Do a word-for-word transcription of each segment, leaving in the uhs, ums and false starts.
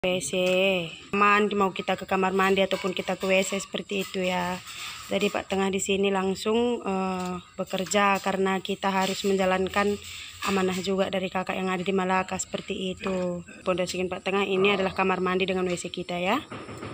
W C. Mandi mau kita ke kamar mandi ataupun kita ke W C seperti itu ya. Jadi Pak Tengah di sini langsung uh, bekerja karena kita harus menjalankan amanah juga dari kakak yang ada di Malaka seperti itu. Pondasikan Pak Tengah ini adalah kamar mandi dengan W C kita ya.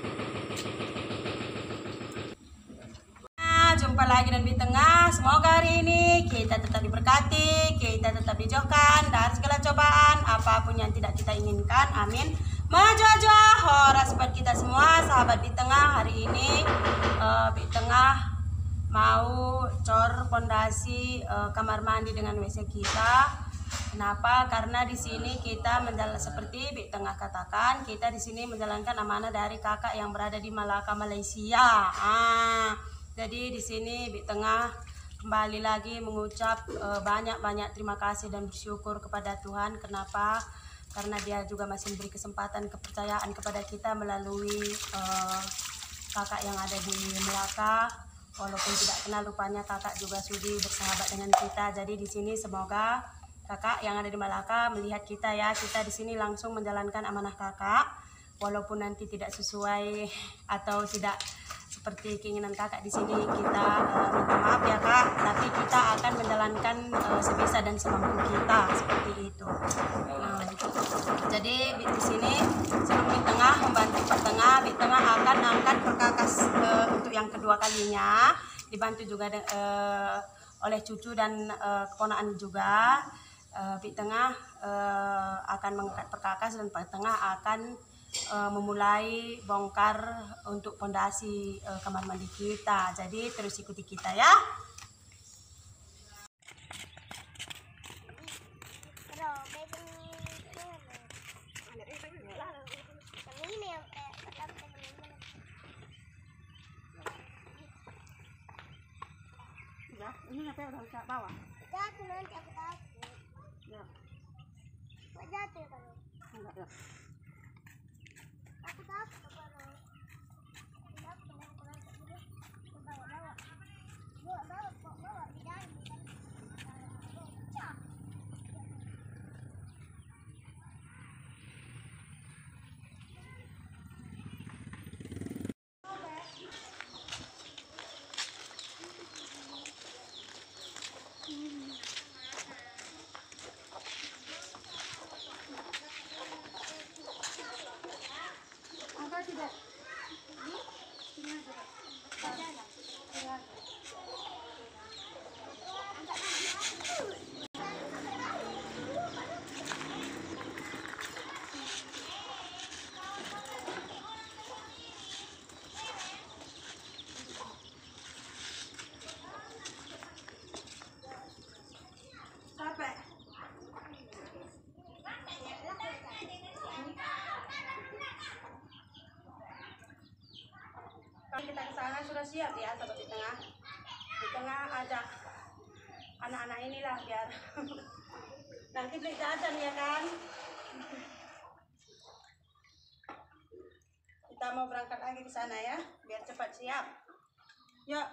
Nah, jumpa lagi dan di tengah. Semoga hari ini kita tetap diberkati, kita tetap dijauhkan dari segala cobaan apapun yang tidak kita inginkan. Amin. Majwa-jwa horas buat kita semua sahabat di tengah. Hari ini uh, di tengah mau cor pondasi uh, kamar mandi dengan W C kita. Kenapa? Karena di sini kita menjalankan seperti di tengah katakan, kita di sini menjalankan amanah dari kakak yang berada di Malaka, Malaysia. Ah, jadi di sini di tengah kembali lagi mengucap banyak-banyak uh, terima kasih dan bersyukur kepada Tuhan. Kenapa? Karena dia juga masih memberi kesempatan kepercayaan kepada kita melalui uh, kakak yang ada di Melaka. Walaupun tidak kenal rupanya kakak juga sudi bersahabat dengan kita. Jadi di sini semoga kakak yang ada di Melaka melihat kita ya. Kita di sini langsung menjalankan amanah kakak. Walaupun nanti tidak sesuai atau tidak seperti keinginan kakak di sini, kita uh, minta maaf ya kak, tapi kita akan menjalankan uh, sebisa dan semampu kita seperti itu. Nah, jadi di sini sebelum di tengah membantu Pak Tengah, di tengah akan angkat perkakas uh, untuk yang kedua kalinya, dibantu juga uh, oleh cucu dan uh, keponakan juga. Uh, di tengah uh, akan mengangkat perkakas dan Pak Tengah akan Uh, memulai bongkar untuk pondasi uh, kamar mandi kita. Jadi terus ikuti kita ya. Udah, ini apa udah ke bawah? Jatuh nanti aku takut. Ya. Kok jatuh ya kalau? Enggak ya. Aku takut kalau. Aku takut kalau aku nanti dulu ke bawah-bawah. Bawa bawa kok bawa di dalam kan. Cak. Tidak. Kita ke sana sudah siap ya sahabat di tengah. Di tengah ada anak-anak inilah biar nanti beli jajan ya kan. Kita mau berangkat lagi ke sana ya biar cepat siap. Yuk.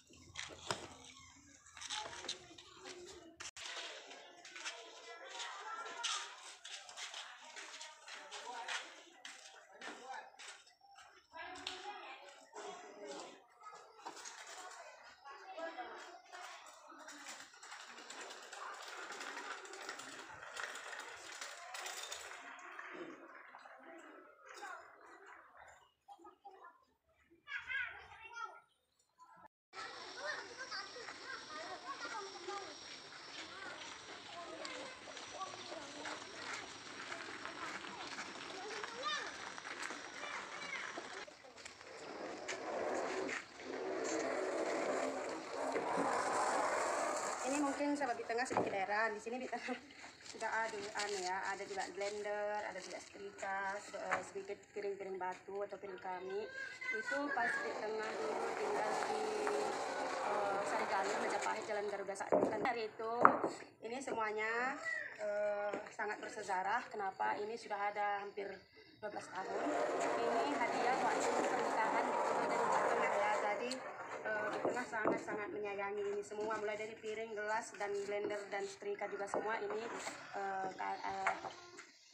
Ini mungkin sahabat di tengah sedikit heran, di sini di tengah sudah ada anu ya, ada juga blender, ada juga setrika, uh, sedikit piring-piring batu atau piring kami. Itu pas di tengah dulu tinggal di uh, Sarigali, Majapahit, Jalan Garuda saat itu. Hari itu ini semuanya uh, sangat bersejarah. Kenapa? Ini sudah ada hampir dua belas tahun. Ini hadiah waktu pernikahan di tengah ya. Jadi uh, di tengah sangat-sangat menyayangi ini semua, mulai dari piring, gelas, dan blender dan setrika juga semua ini uh, uh,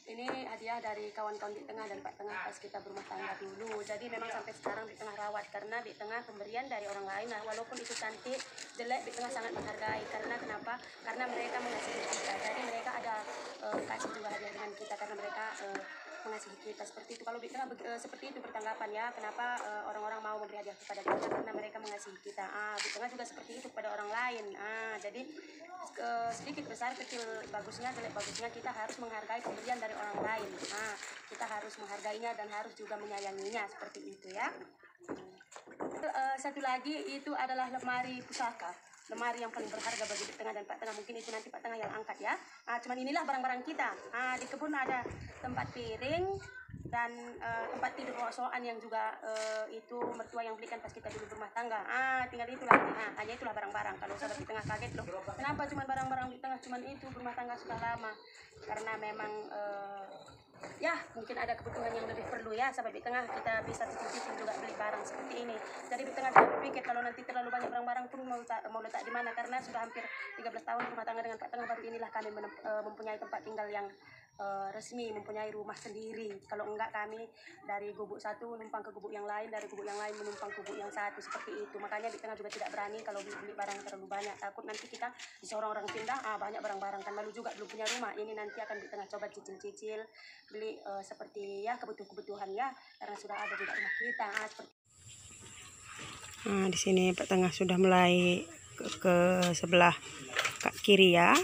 Ini hadiah dari kawan-kawan di tengah dan Pak Tengah pas kita berumah tangga dulu. Jadi memang sampai sekarang di tengah rawat karena di tengah pemberian dari orang lain. Nah, walaupun itu cantik, jelek, di tengah sangat menghargai. Karena kenapa? Karena mereka mengasihi kita. Jadi mereka ada uh, kasih juga hadiah dengan kita karena mereka uh, mengasihi kita seperti itu. Kalau di tengah uh, seperti itu bertanggapan ya. Kenapa uh, orang-orang mau memberi hadiah kepada kita? Karena mereka mengasihi kita. Ah, di tengah juga seperti itu kepada orang lain. Ah, jadi uh, sedikit besar kecil bagusnya jelek bagusnya kita harus menghargai pemberian dari orang lain. Nah, kita harus menghargainya dan harus juga menyayanginya seperti itu ya. Uh, satu lagi itu adalah lemari pusaka, lemari yang paling berharga bagi Pak Tengah dan Pak Tengah. Mungkin itu nanti Pak Tengah yang angkat ya. Nah, cuman inilah barang-barang kita. Nah, di kebun ada tempat piring dan uh, tempat tidur rosokan yang juga uh, itu mertua yang belikan pas kita dulu berumah tangga. Ah, tinggal itulah. Nah, hanya itulah barang-barang. Kalau sahabat di tengah kaget loh, kenapa cuma barang-barang di tengah cuman itu, berumah tangga sudah lama. Karena memang uh, ya mungkin ada kebutuhan yang lebih perlu ya sahabat di tengah, kita bisa cicil-cicil juga beli barang seperti ini. Jadi di tengah kita berpikir kalau nanti terlalu banyak barang-barang pun mau, mau letak di mana, karena sudah hampir tiga belas tahun rumah tangga dengan Pak Tengah, baru inilah kami menem, uh, mempunyai tempat tinggal yang uh, resmi, mempunyai rumah sendiri. Kalau enggak kami dari gubuk satu menumpang ke gubuk yang lain, dari gubuk yang lain menumpang ke gubuk yang satu seperti itu. Makanya di tengah juga tidak berani kalau beli, beli barang terlalu banyak, takut nanti kita bisa orang-orang pindah, ah banyak barang-barang kan malu juga belum punya rumah. Ini nanti akan di tengah coba cicil-cicil beli uh, seperti ya kebutuhan-kebutuhan ya, karena sudah ada juga rumah kita. Ah, seperti nah, di sini Pak Tengah sudah mulai ke, ke sebelah kak kiri ya.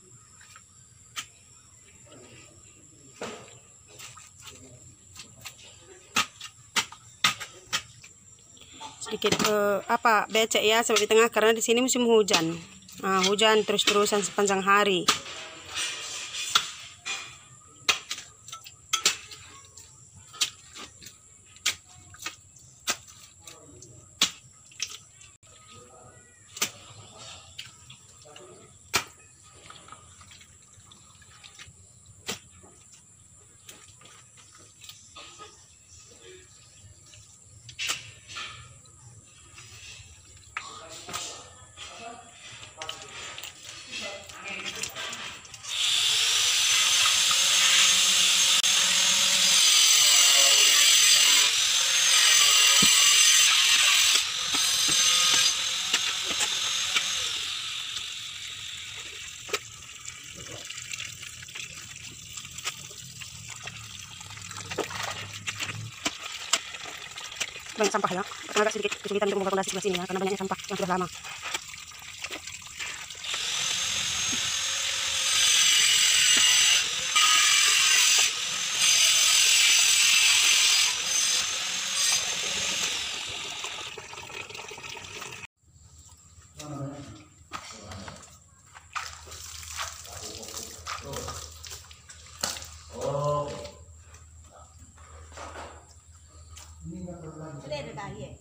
Sedikit uh, apa becek ya sampai di tengah karena di sini musim hujan. Nah, hujan terus-terusan sepanjang hari. Banyak sampah ya, karena agak sedikit kesulitan untuk membuka fondasi sebelah sini ya, karena banyaknya sampah yang sudah lama. Sudah ada bayi.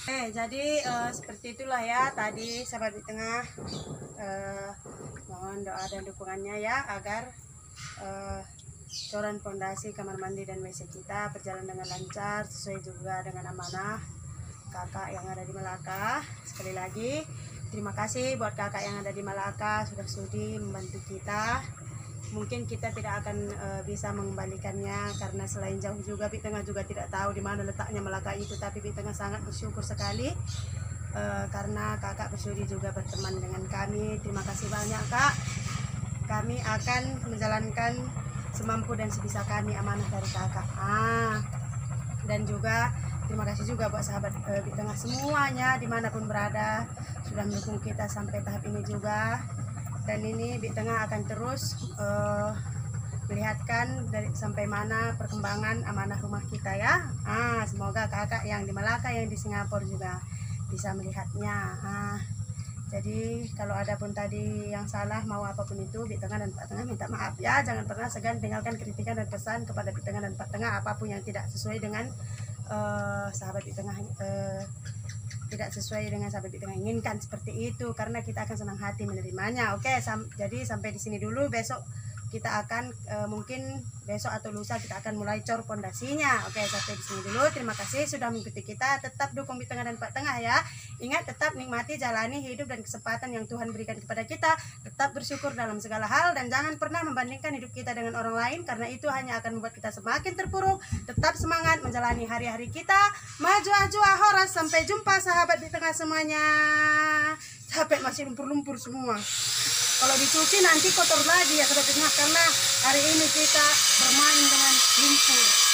Eh, jadi eh, seperti itulah ya tadi sahabat di tengah. Eh, mohon doa dan dukungannya ya agar eh, coran pondasi kamar mandi dan W C kita berjalan dengan lancar sesuai juga dengan amanah kakak yang ada di Malaka. Sekali lagi terima kasih buat kakak yang ada di Malaka sudah sudi membantu kita. Mungkin kita tidak akan uh, bisa mengembalikannya karena selain jauh juga Bi Tengah juga tidak tahu di mana letaknya Malaka itu, tapi Bi Tengah sangat bersyukur sekali uh, karena kakak bersudi juga berteman dengan kami. Terima kasih banyak kak. Kami akan menjalankan semampu dan sebisa kami amanah dari kakak. Ah, dan juga terima kasih juga buat sahabat uh, Bi Tengah semuanya dimanapun berada sudah mendukung kita sampai tahap ini juga. Dan ini Bi Tengah akan terus uh, melihatkan dari sampai mana perkembangan amanah rumah kita ya. Ah, semoga kakak yang di Malaka yang di Singapura juga bisa melihatnya. Ah, jadi kalau ada pun tadi yang salah mau apapun itu Bi Tengah dan Pak Tengah minta maaf ya. Jangan pernah segan tinggalkan kritikan dan pesan kepada Bi Tengah dan Pak Tengah apapun yang tidak sesuai dengan uh, sahabat Bi Tengah uh, tidak sesuai dengan sahabat Bi Tengah inginkan seperti itu, karena kita akan senang hati menerimanya. Oke, sam jadi sampai di sini dulu. Besok kita akan e, mungkin besok atau lusa kita akan mulai cor pondasinya. Oke, sampai di sini dulu. Terima kasih sudah mengikuti kita. Tetap dukung Bi Tengah dan Pak Tengah ya. Ingat, tetap nikmati jalani hidup dan kesempatan yang Tuhan berikan kepada kita. Tetap bersyukur dalam segala hal dan jangan pernah membandingkan hidup kita dengan orang lain, karena itu hanya akan membuat kita semakin terpuruk. Tetap semangat menjalani hari-hari kita. Maju aju ahoras. Sampai jumpa sahabat Bi Tengah semuanya. Sampai masih lumpur-lumpur semua. Kalau dicuci nanti kotor lagi ya sahabat Bi Tengah, karena hari ini kita bermain dengan lumpur.